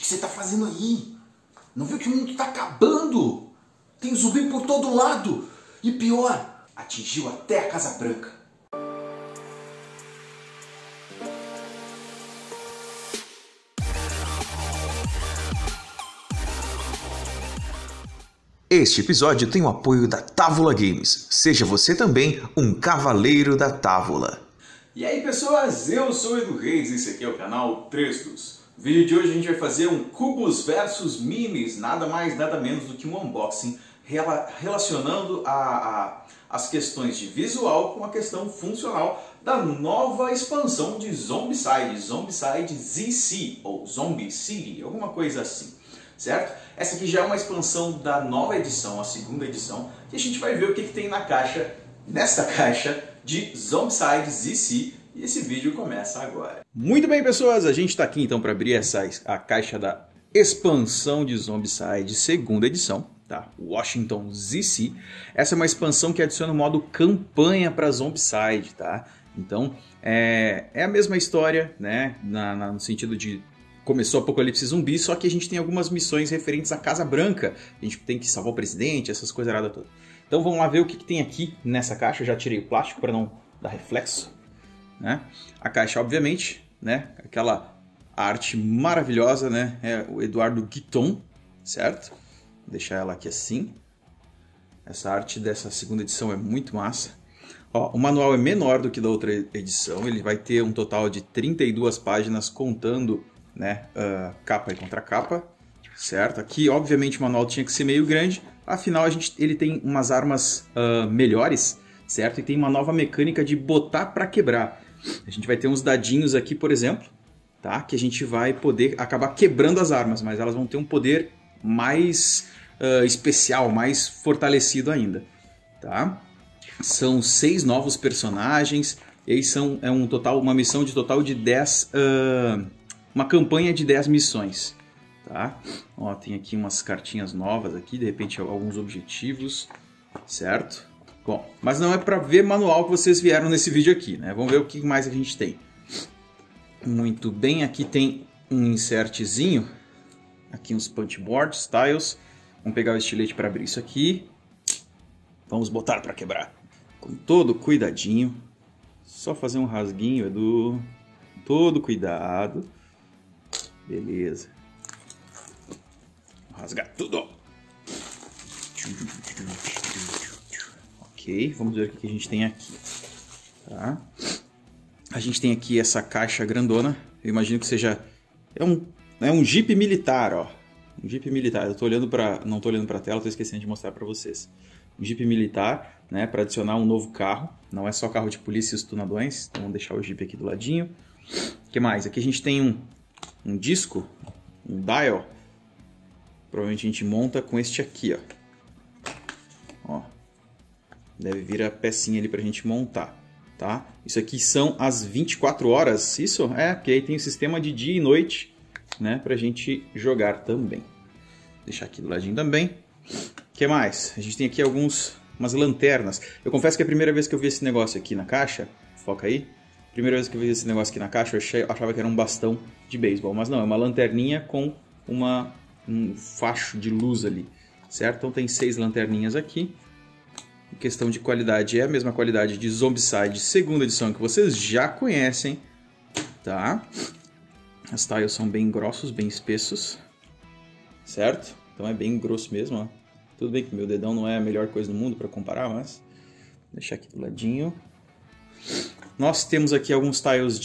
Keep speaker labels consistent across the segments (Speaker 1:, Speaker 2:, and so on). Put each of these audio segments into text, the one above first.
Speaker 1: que você tá fazendo aí? Não viu que o mundo tá acabando? Tem zumbi por todo lado. E pior, atingiu até a Casa Branca.
Speaker 2: Este episódio tem o apoio da Távola Games. Seja você também um cavaleiro da Távola.
Speaker 1: E aí pessoas, eu sou o Edu Reis e esse aqui é o canal Trestos. No vídeo de hoje a gente vai fazer um Cubos versus Minis, nada mais nada menos do que um unboxing relacionando as questões de visual com a questão funcional da nova expansão de Zombicide, Zombicide ZC ou Zombie City, alguma coisa assim, certo? Essa aqui já é uma expansão da nova edição, a segunda edição, e a gente vai ver o que tem na caixa, nesta caixa de Zombicide ZC, e esse vídeo começa agora. Muito bem pessoas, a gente está aqui então para abrir a caixa da expansão de Zombicide segunda edição, tá? Washington ZC. Essa é uma expansão que adiciona o modo campanha para Zombicide, tá? Então é a mesma história, né? No sentido de começou o apocalipse zumbi, só que a gente tem algumas missões referentes à Casa Branca. A gente tem que salvar o presidente, essas coisas erradas todas. Então vamos lá ver o que tem aqui nessa caixa. Eu já tirei o plástico para não dar reflexo, né? A caixa, obviamente, né? Aquela arte maravilhosa, né? É o Eduardo Guiton, certo? Vou deixar ela aqui assim. Essa arte dessa segunda edição é muito massa. Ó, o manual é menor do que da outra edição. Ele vai ter um total de 32 páginas contando, né, capa e contracapa, certo? Aqui, obviamente, o manual tinha que ser meio grande. Afinal, ele tem umas armas melhores, certo? E tem uma nova mecânica de botar para quebrar. A gente vai ter uns dadinhos aqui, por exemplo, tá? Que a gente vai poder acabar quebrando as armas, mas elas vão ter um poder mais especial, mais fortalecido ainda, tá? São 6 novos personagens, e aí uma missão de total de 10... uma campanha de 10 missões, tá? Ó, tem aqui umas cartinhas novas aqui, de repente alguns objetivos, certo? Bom, mas não é para ver manual que vocês vieram nesse vídeo aqui, né? Vamos ver o que mais a gente tem. Muito bem, aqui tem um insertzinho, aqui uns punchboards, tiles. Vamos pegar o estilete para abrir isso aqui. Vamos botar para quebrar. Com todo cuidadinho. Só fazer um rasguinho, Edu. Todo cuidado. Beleza. Vou rasgar tudo. Ok, vamos ver o que a gente tem aqui. Tá? A gente tem aqui essa caixa grandona. Eu imagino que seja... É um Jeep militar, ó. Um Jeep militar. Eu tô olhando não tô olhando para a tela, tô esquecendo de mostrar para vocês. Um Jeep militar, né, para adicionar um novo carro. Não é só carro de polícia e os tunadões. Então vamos deixar o Jeep aqui do ladinho. O que mais? Aqui a gente tem um disco, um dial. Provavelmente a gente monta com este aqui, ó. Deve vir a pecinha ali pra gente montar, tá? Isso aqui são as 24 horas, isso? É, porque aí tem o sistema de dia e noite, né, pra gente jogar também. Vou deixar aqui do ladinho também. O que mais? A gente tem aqui umas lanternas. Eu confesso que a primeira vez que eu vi esse negócio aqui na caixa, foca aí. Primeira vez que eu vi esse negócio aqui na caixa, eu achava que era um bastão de beisebol, mas não, é uma lanterninha com um facho de luz ali, certo? Então tem 6 lanterninhas aqui. Em questão de qualidade, é a mesma qualidade de Zombicide segunda edição que vocês já conhecem, tá? As tiles são bem grossos, bem espessos, certo? Então é bem grosso mesmo, ó. Tudo bem que meu dedão não é a melhor coisa do mundo para comparar, mas vou deixar aqui do ladinho. Nós temos aqui alguns tiles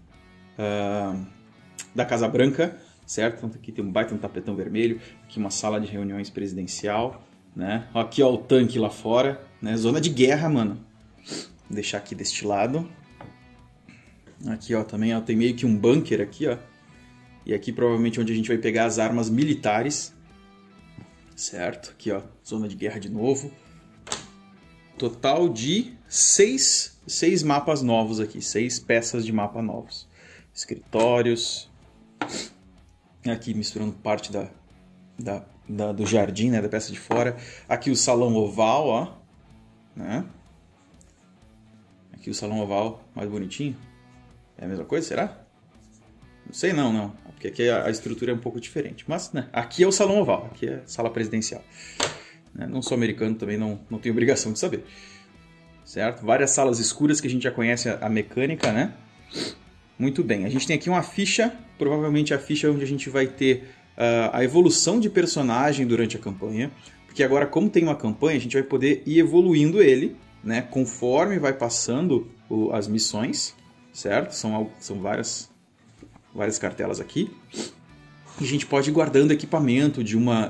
Speaker 1: da Casa Branca, certo? Então, aqui tem um baita tapetão vermelho, aqui uma sala de reuniões presidencial, né? Aqui ó, o tanque lá fora, né? Zona de guerra, mano. Vou deixar aqui deste lado. Aqui ó, também ó, tem meio que um bunker aqui, ó. E aqui provavelmente onde a gente vai pegar as armas militares, certo? Aqui ó, zona de guerra de novo. Total de 6 mapas novos aqui, 6 peças de mapa novos. Escritórios. Aqui misturando parte do jardim, né, da peça de fora. Aqui o salão oval, ó. Né? Aqui o salão oval mais bonitinho. É a mesma coisa, será? Não sei não, porque aqui a estrutura é um pouco diferente. Mas, né, aqui é o salão oval, aqui é a sala presidencial. Não sou americano, também não tenho obrigação de saber. Certo? Várias salas escuras que a gente já conhece a mecânica, né? Muito bem, a gente tem aqui uma ficha, provavelmente a ficha onde a gente vai ter a evolução de personagem durante a campanha. Porque agora, como tem uma campanha, a gente vai poder ir evoluindo ele, né? Conforme vai passando as missões, certo? São várias cartelas aqui. E a gente pode ir guardando equipamento de uma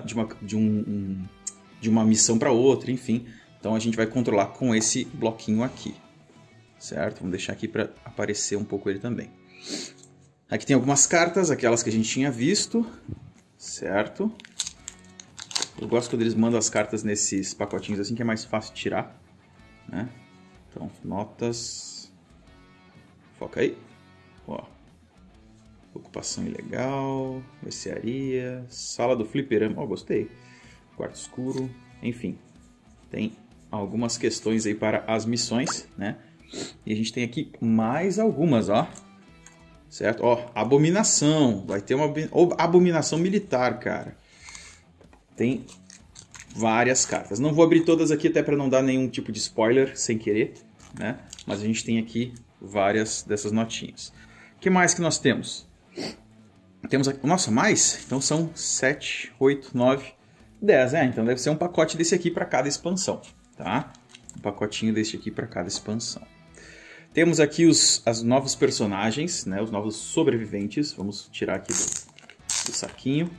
Speaker 1: missão para outra, enfim. Então a gente vai controlar com esse bloquinho aqui, certo? Vamos deixar aqui para aparecer um pouco ele também. Aqui tem algumas cartas, aquelas que a gente tinha visto, certo? Eu gosto quando eles mandam as cartas nesses pacotinhos assim, que é mais fácil de tirar, né? Então, notas... Foca aí. Ó. Ocupação ilegal, mercearia, sala do fliperama, gostei. Quarto escuro, enfim. Tem algumas questões aí para as missões, né? E a gente tem aqui mais algumas, ó. Certo? Ó, abominação. Vai ter uma abominação militar, cara. Tem várias cartas. Não vou abrir todas aqui até para não dar nenhum tipo de spoiler sem querer, né? Mas a gente tem aqui várias dessas notinhas. O que mais que nós temos? Temos aqui... Nossa, mais? Então são 7, 8, 9, 10. Então deve ser um pacote desse aqui para cada expansão, tá? Um pacotinho desse aqui para cada expansão. Temos aqui os novos personagens, né? Os novos sobreviventes. Vamos tirar aqui do saquinho.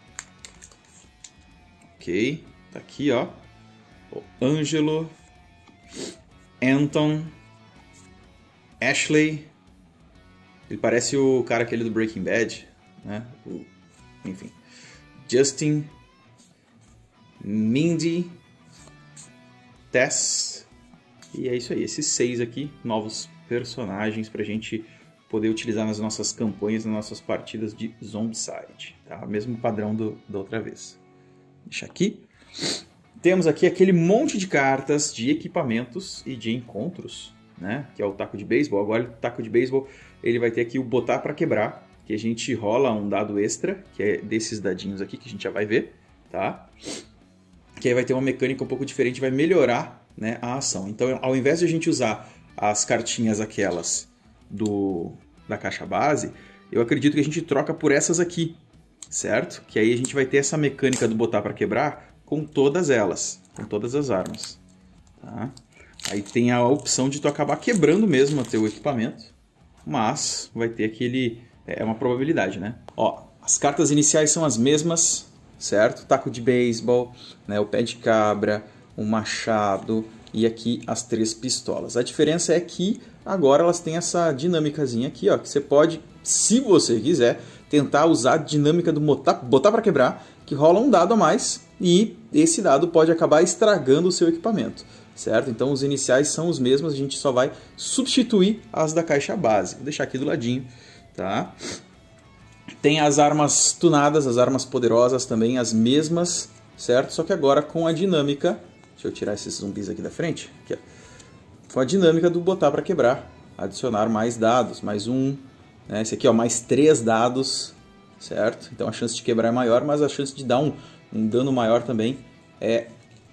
Speaker 1: Ok. Tá aqui, ó. O Ângelo. Anton. Ashley. Ele parece o cara aquele do Breaking Bad, né? Enfim. Justin. Mindy. Tess. E é isso aí. Esses 6 aqui, novos personagens pra gente poder utilizar nas nossas campanhas, nas nossas partidas de Zombicide. Tá? Mesmo padrão da outra vez. Deixa aqui. Temos aqui aquele monte de cartas de equipamentos e de encontros, né? Que é o taco de beisebol. Agora o taco de beisebol ele vai ter aqui o botar para quebrar, que a gente rola um dado extra, que é desses dadinhos aqui que a gente já vai ver, tá? Que aí vai ter uma mecânica um pouco diferente, vai melhorar, né, a ação. Então, ao invés de a gente usar as cartinhas aquelas da caixa base, eu acredito que a gente troca por essas aqui, certo? Que aí a gente vai ter essa mecânica do botar para quebrar com todas elas, com todas as armas, tá? Aí tem a opção de tu acabar quebrando mesmo o teu equipamento, mas vai ter aquele... É uma probabilidade, né? Ó, as cartas iniciais são as mesmas, certo? Taco de beisebol, né? O pé de cabra, o machado e aqui as 3 pistolas. A diferença é que agora elas têm essa dinâmicazinha aqui, ó, que você pode, se você quiser, tentar usar a dinâmica do botar para quebrar, que rola um dado a mais e esse dado pode acabar estragando o seu equipamento, certo? Então os iniciais são os mesmos, a gente só vai substituir as da caixa base. Vou deixar aqui do ladinho, tá? Tem as armas tunadas, as armas poderosas também, as mesmas, certo? Só que agora com a dinâmica... Deixa eu tirar esses zumbis aqui da frente. Aqui, ó. Com a dinâmica do botar para quebrar. Adicionar mais dados, mais um. Né? Esse aqui, ó, mais 3 dados, certo? Então a chance de quebrar é maior, mas a chance de dar um dano maior também é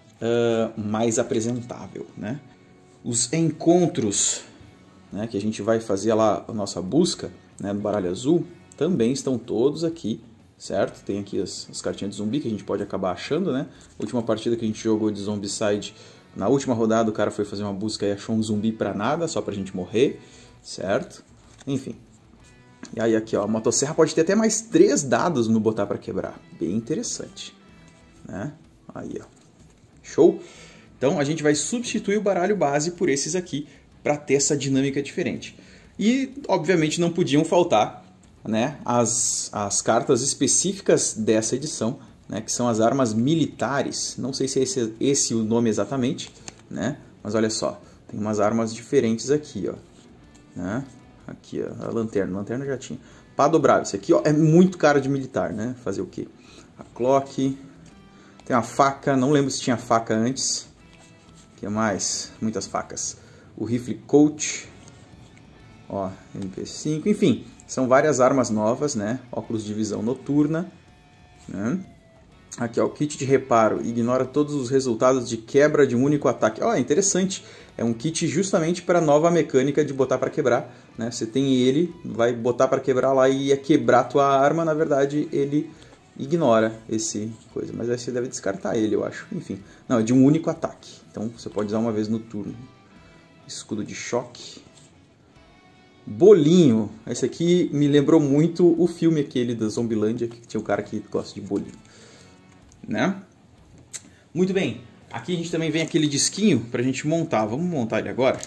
Speaker 1: mais apresentável, né? Os encontros, né, que a gente vai fazer lá a nossa busca, né, no baralho azul, também estão todos aqui, certo? Tem aqui as cartinhas de zumbi que a gente pode acabar achando, né? Última partida que a gente jogou de Zombicide, na última rodada o cara foi fazer uma busca e achou um zumbi pra nada, só pra gente morrer, certo? Enfim. E aí aqui, ó, a motosserra pode ter até mais 3 dados no botar pra quebrar. Bem interessante, né? Aí, ó. Show? Então a gente vai substituir o baralho base por esses aqui para ter essa dinâmica diferente. E, obviamente, não podiam faltar, né, as cartas específicas dessa edição, né, que são as armas militares. Não sei se é esse o nome exatamente, né, mas olha só, tem umas armas diferentes aqui, ó, né? Aqui, ó, a lanterna já tinha. Pá dobrável, esse aqui, ó, é muito cara de militar, né? Fazer o quê? A clock, tem uma faca, não lembro se tinha faca antes. O que mais? Muitas facas. O rifle Colt, ó, MP5, enfim, São várias armas novas, né? Óculos de visão noturna, né? Aqui, ó, o kit de reparo ignora todos os resultados de quebra de um único ataque. Ó, interessante. É um kit justamente para a nova mecânica de botar para quebrar, né? Você tem ele, vai botar para quebrar lá e ia quebrar a tua arma, na verdade ele ignora esse coisa. Mas aí você deve descartar ele, eu acho. Enfim, não, é de um único ataque. Então você pode usar uma vez no turno. Escudo de choque. Bolinho. Esse aqui me lembrou muito o filme aquele da Zombilândia, que tinha um cara que gosta de bolinho, né? Muito bem. Aqui a gente também vem aquele disquinho pra gente montar. Vamos montar ele agora?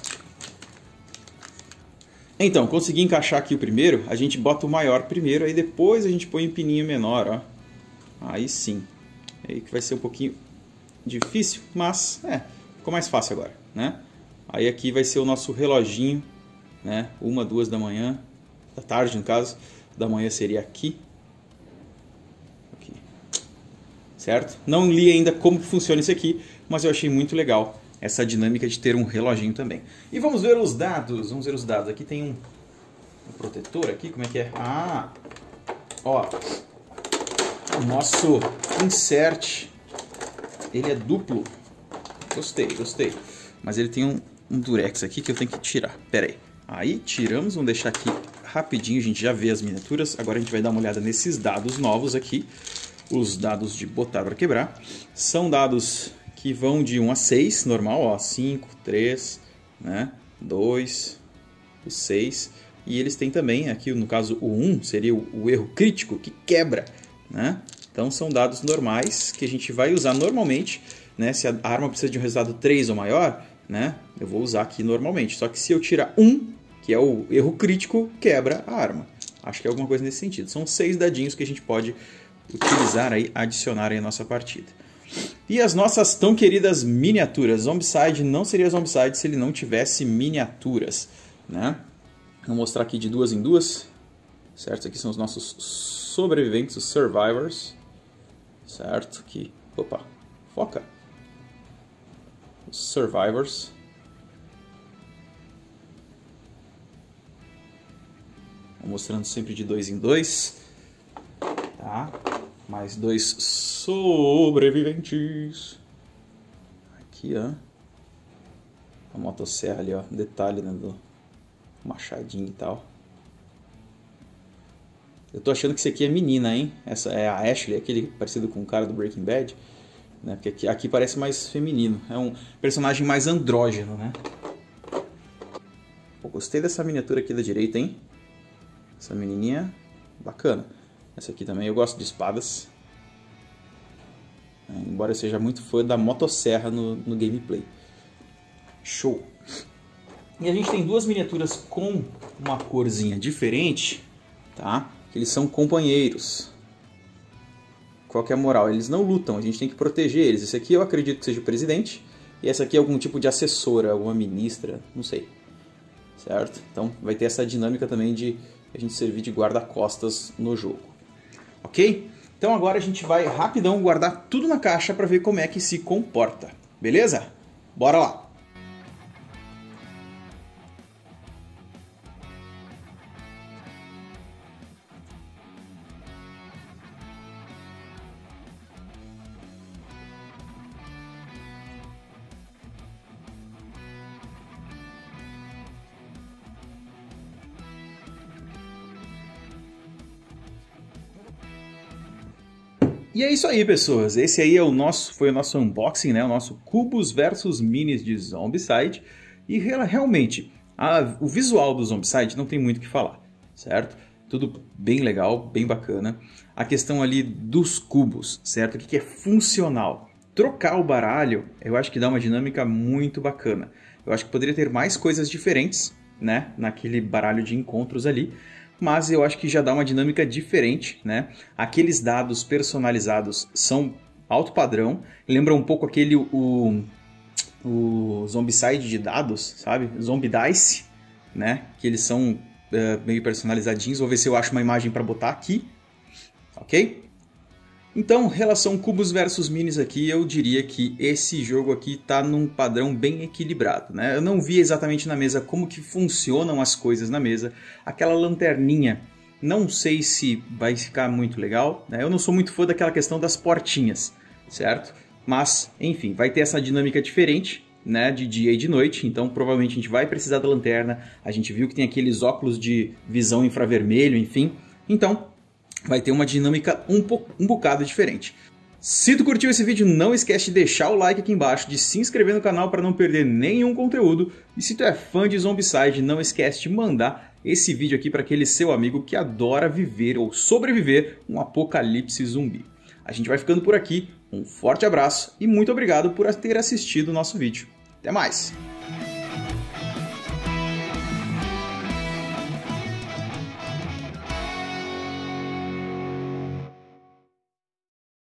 Speaker 1: Então, consegui encaixar aqui o primeiro. A gente bota o maior primeiro, aí depois a gente põe o pininho menor, ó. Aí sim. Aí que vai ser um pouquinho difícil, mas ficou mais fácil agora, né? Aí aqui vai ser o nosso reloginho, né? 1, 2 da manhã, da tarde no caso. Da manhã seria aqui. Certo? Não li ainda como funciona isso aqui, mas eu achei muito legal essa dinâmica de ter um reloginho também. E vamos ver os dados. Vamos ver os dados. Aqui tem um protetor aqui, como é que é? Ah, ó, o nosso insert, ele é duplo. Gostei, gostei. Mas ele tem um durex aqui que eu tenho que tirar. Pera aí. Aí tiramos, vamos deixar aqui rapidinho, a gente já vê as miniaturas. Agora a gente vai dar uma olhada nesses dados novos aqui. Os dados de botar para quebrar são dados que vão de 1 a 6, normal, ó, 5, 3, né, 2, o 6. E eles têm também, aqui no caso o 1 seria o erro crítico, que quebra, né? Então são dados normais que a gente vai usar normalmente, né? Se a arma precisa de um resultado 3 ou maior, né, eu vou usar aqui normalmente. Só que se eu tirar 1, que é o erro crítico, quebra a arma. Acho que é alguma coisa nesse sentido. São 6 dadinhos que a gente pode utilizar aí, adicionar aí a nossa partida. E as nossas tão queridas miniaturas. Zombicide não seria Zombicide se ele não tivesse miniaturas, né? Vou mostrar aqui de 2 em 2, certo? Aqui são os nossos sobreviventes, os survivors, certo? Aqui, opa, foca. Os survivors. Vou mostrando sempre de 2 em 2, tá? Mais 2 sobreviventes. Aqui, ó. A motosserra ali, ó. Detalhe, né, do machadinho e tal. Eu tô achando que isso aqui é menina, hein? Essa é a Ashley, aquele parecido com o cara do Breaking Bad, né? Porque aqui parece mais feminino. É um personagem mais andrógeno, né? Pô, gostei dessa miniatura aqui da direita, hein? Essa menininha, bacana. Essa aqui também, eu gosto de espadas. Embora eu seja muito fã da motosserra no gameplay. Show! E a gente tem duas miniaturas com uma corzinha diferente, tá? Eles são companheiros. Qual que é a moral? Eles não lutam, a gente tem que proteger eles. Esse aqui eu acredito que seja o presidente. E essa aqui é algum tipo de assessora, alguma ministra, não sei. Certo? Então vai ter essa dinâmica também de a gente servir de guarda-costas no jogo. Ok? Então agora a gente vai rapidão guardar tudo na caixa para ver como é que se comporta. Beleza? Bora lá! E é isso aí, pessoas. Esse aí é foi o nosso unboxing, né? O nosso Cubos versus Minis de Zombicide. E realmente, o visual do Zombicide não tem muito o que falar, certo? Tudo bem legal, bem bacana. A questão ali dos cubos, certo? O que é funcional. Trocar o baralho, eu acho que dá uma dinâmica muito bacana. Eu acho que poderia ter mais coisas diferentes, né? Naquele baralho de encontros ali. Mas eu acho que já dá uma dinâmica diferente, né? Aqueles dados personalizados são alto padrão, lembra um pouco aquele o Zombicide de dados, sabe? Zombidice, né? Que eles são meio personalizadinhos. Vou ver se eu acho uma imagem para botar aqui, ok? Então, relação cubos versus minis aqui, eu diria que esse jogo aqui está num padrão bem equilibrado, né? Eu não vi exatamente na mesa como que funcionam as coisas na mesa. Aquela lanterninha, não sei se vai ficar muito legal, né? Eu não sou muito fã daquela questão das portinhas, certo? Mas, enfim, vai ter essa dinâmica diferente, né? De dia e de noite, então provavelmente a gente vai precisar da lanterna. A gente viu que tem aqueles óculos de visão infravermelho, enfim. Então, vai ter uma dinâmica um bocado diferente. Se tu curtiu esse vídeo, não esquece de deixar o like aqui embaixo, de se inscrever no canal para não perder nenhum conteúdo. E se tu é fã de Zombicide, não esquece de mandar esse vídeo aqui para aquele seu amigo que adora viver ou sobreviver um apocalipse zumbi. A gente vai ficando por aqui, um forte abraço e muito obrigado por ter assistido o nosso vídeo. Até mais!